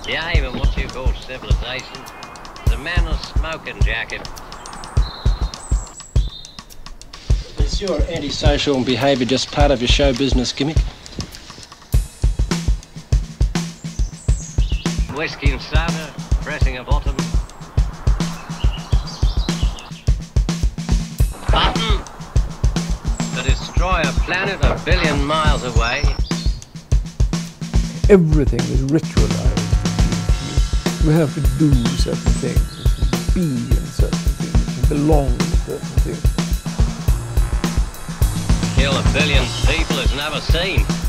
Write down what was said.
The aim of what you call civilization is a man in a smoking jacket. Is your antisocial behaviour just part of your show business gimmick? Whiskey and soda, pressing a bottom. Button to destroy a planet a billion miles away. Everything is ritualized. We have to do certain things, be in certain things, belong to certain things. Kill a billion people is never seen.